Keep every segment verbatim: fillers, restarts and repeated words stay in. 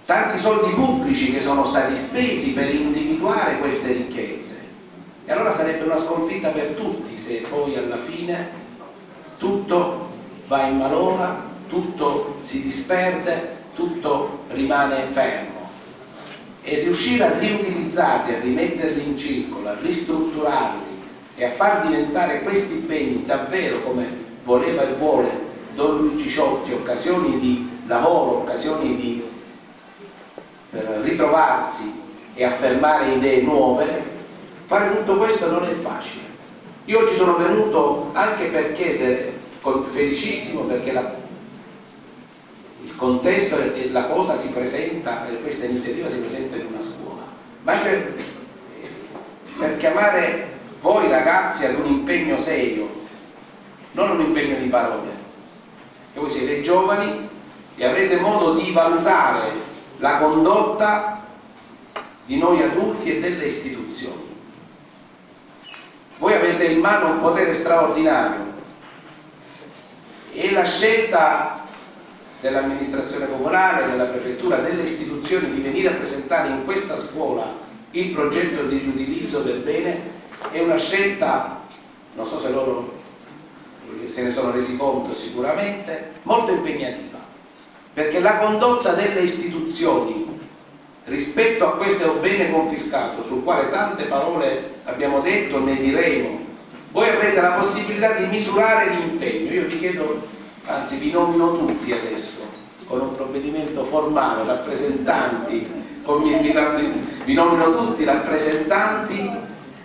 tanti soldi pubblici che sono stati spesi per individuare queste ricchezze. E allora sarebbe una sconfitta per tutti se poi alla fine tutto va in malora, tutto si disperde, tutto rimane fermo. E riuscire a riutilizzarli, a rimetterli in circolo, a ristrutturarli e a far diventare questi beni davvero, come voleva e vuole Don Luigi Ciotti, occasioni di lavoro, occasioni di, per ritrovarsi e affermare idee nuove, fare tutto questo non è facile. Io oggi sono venuto anche per chiedere, felicissimo perché la, il contesto e la cosa si presenta, questa iniziativa si presenta in una scuola, ma anche per chiamare voi ragazzi ad un impegno serio, non un impegno di parole, che voi siete giovani e avrete modo di valutare la condotta di noi adulti e delle istituzioni. Voi avete in mano un potere straordinario e la scelta dell'amministrazione comunale, della prefettura, delle istituzioni di venire a presentare in questa scuola il progetto di riutilizzo del bene è una scelta, non so se loro se ne sono resi conto sicuramente, molto impegnativa, perché la condotta delle istituzioni rispetto a questo bene confiscato, sul quale tante parole abbiamo detto, ne diremo, voi avrete la possibilità di misurare l'impegno. Io vi chiedo, anzi vi nomino tutti adesso con un provvedimento formale, rappresentanti, con mi, vi, vi nomino tutti rappresentanti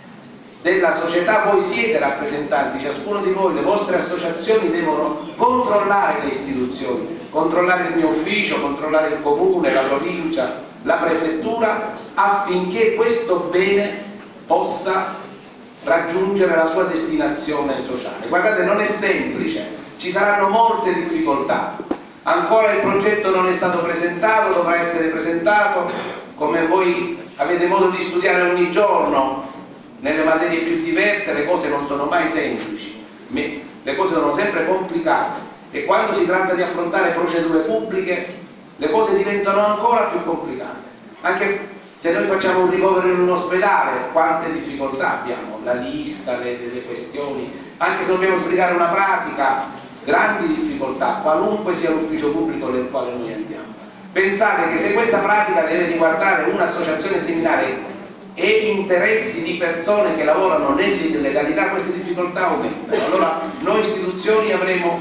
della società. Voi siete rappresentanti, ciascuno di voi, le vostre associazioni devono controllare le istituzioni, controllare il mio ufficio, controllare il comune, la provincia, la prefettura, affinché questo bene possa raggiungere la sua destinazione sociale. Guardate, non è semplice, ci saranno molte difficoltà, ancora il progetto non è stato presentato, dovrà essere presentato, come voi avete modo di studiare ogni giorno nelle materie più diverse, le cose non sono mai semplici, le cose sono sempre complicate e quando si tratta di affrontare procedure pubbliche le cose diventano ancora più complicate. Anche se noi facciamo un ricovero in un ospedale, quante difficoltà abbiamo, la lista, le, le questioni, anche se dobbiamo spiegare una pratica, grandi difficoltà, qualunque sia l'ufficio pubblico nel quale noi andiamo. Pensate che se questa pratica deve riguardare un'associazione criminale e interessi di persone che lavorano nell'illegalità, queste difficoltà aumentano. Allora noi istituzioni avremo,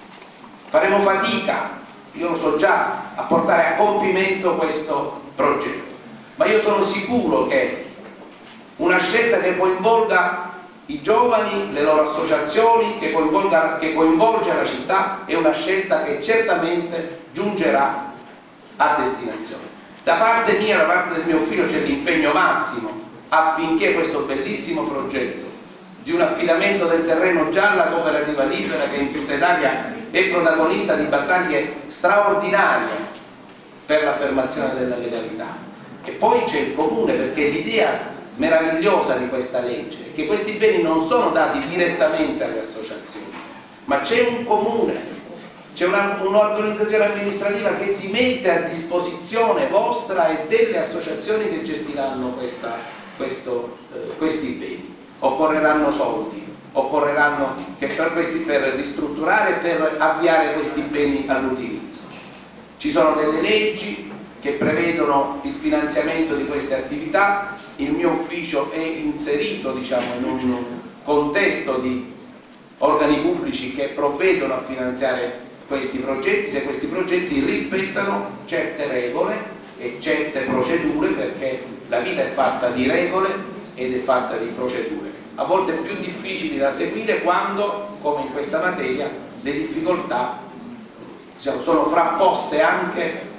faremo fatica, io lo so già, a portare a compimento questo progetto, ma io sono sicuro che una scelta che coinvolga i giovani, le loro associazioni, che, coinvolga, che coinvolge la città, è una scelta che certamente giungerà a destinazione. Da parte mia, da parte del mio ufficio, c'è l'impegno massimo affinché questo bellissimo progetto di un affidamento del terreno già alla cooperativa libera, che in tutta Italia è protagonista di battaglie straordinarie per l'affermazione della legalità. E poi c'è il comune, perché l'idea meravigliosa di questa legge è che questi beni non sono dati direttamente alle associazioni, ma c'è un comune, c'è un'organizzazione amministrativa che si mette a disposizione vostra e delle associazioni che gestiranno questa, questo, eh, questi beni. Occorreranno soldi, occorreranno che per, questi, per ristrutturare e per avviare questi beni all'utilizzo. Ci sono delle leggi che prevedono il finanziamento di queste attività, il mio ufficio è inserito, diciamo, in un contesto di organi pubblici che provvedono a finanziare questi progetti, se questi progetti rispettano certe regole e certe procedure, perché la vita è fatta di regole ed è fatta di procedure, a volte più difficili da seguire quando, come in questa materia, le difficoltà, diciamo, sono frapposte anche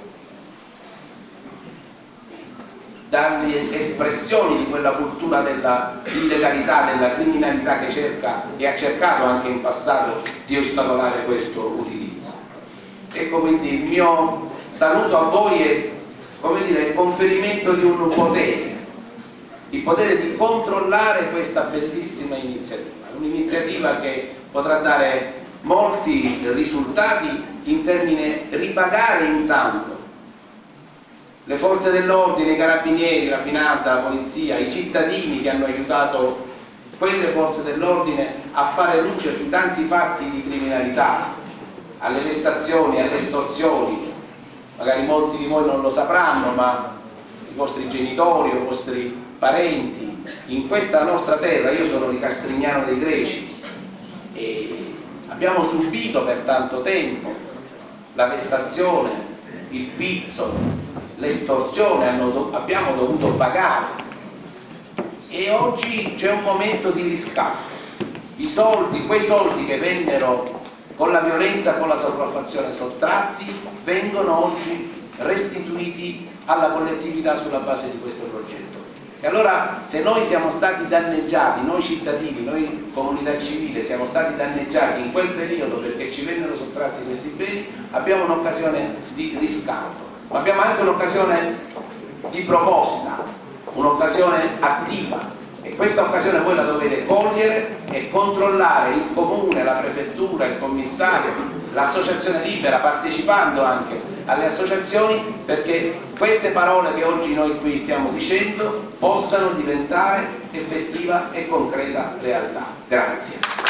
dalle espressioni di quella cultura della illegalità, della criminalità che cerca e ha cercato anche in passato di ostacolare questo utilizzo. Ecco, quindi il mio saluto a voi è, come dire, il conferimento di un potere, il potere di controllare questa bellissima iniziativa, un'iniziativa che potrà dare molti risultati in termini ripagare intanto le forze dell'ordine, i carabinieri, la finanza, la polizia, i cittadini che hanno aiutato quelle forze dell'ordine a fare luce sui tanti fatti di criminalità, alle vessazioni, alle estorsioni. Magari molti di voi non lo sapranno, ma i vostri genitori o i vostri parenti in questa nostra terra, io sono di Castrignano dei Greci e abbiamo subito per tanto tempo la vessazione, il pizzo, l'estorsione, abbiamo dovuto pagare e oggi c'è un momento di riscatto. I soldi, quei soldi che vennero con la violenza, con la sopraffazione sottratti, vengono oggi restituiti alla collettività sulla base di questo progetto. E allora se noi siamo stati danneggiati, noi cittadini, noi comunità civile siamo stati danneggiati in quel periodo perché ci vennero sottratti questi beni, abbiamo un'occasione di riscatto, ma abbiamo anche un'occasione di proposta, un'occasione attiva, e questa occasione voi la dovete cogliere e controllare il comune, la prefettura, il commissario, l'associazione libera, partecipando anche alle associazioni, perché queste parole che oggi noi qui stiamo dicendo possano diventare effettiva e concreta realtà. Grazie.